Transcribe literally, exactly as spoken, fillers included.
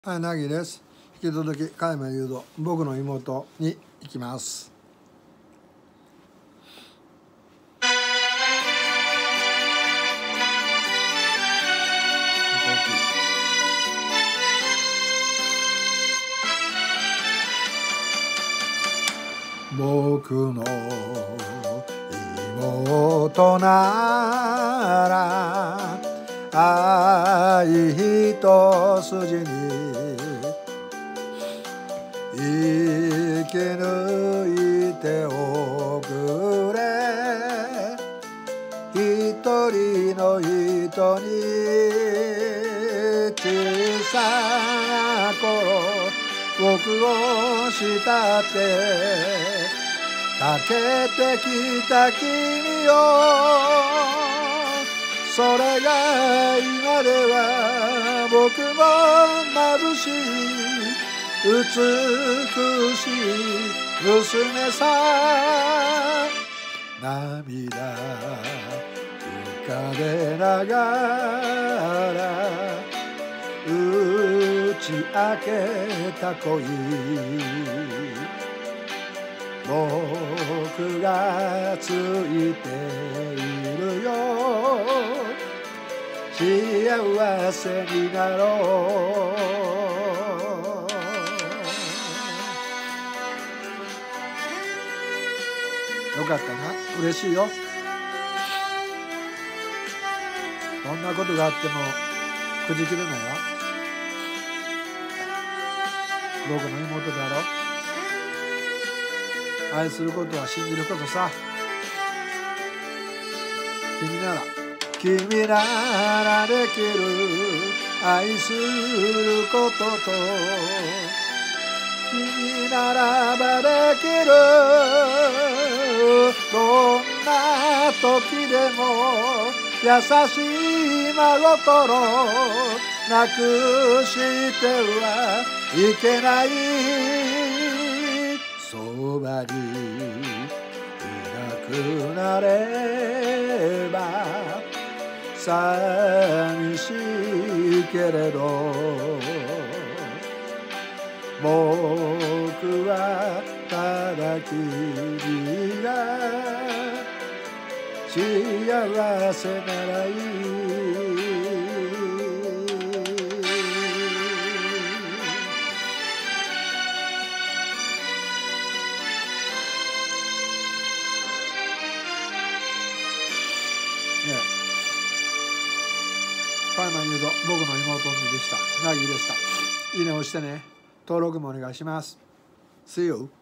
はい、なぎです。引き続き加山雄三、僕の妹に行きます。僕の妹なら愛一筋に生き抜いておくれ。一人の人に小さな頃僕を慕ってかけてきた君よ、それが今では僕も眩しい美しい娘さ。涙浮かべながら打ち明けた恋、僕がついているよ、幸せになろう。よかったな、嬉しいよ。どんなことがあってもくじけるなよ。僕の妹だろ。愛することは信じることさ。君なら君ならできる、愛することと君ならばできる。どんな時でも優しい真心なくしてはいけない。そばにいなくなれば寂しいけれど、僕はただ君が幸せならいい。加山雄三、僕の妹にでした。なぎでした。いいねを押してね。登録もお願いします。See you.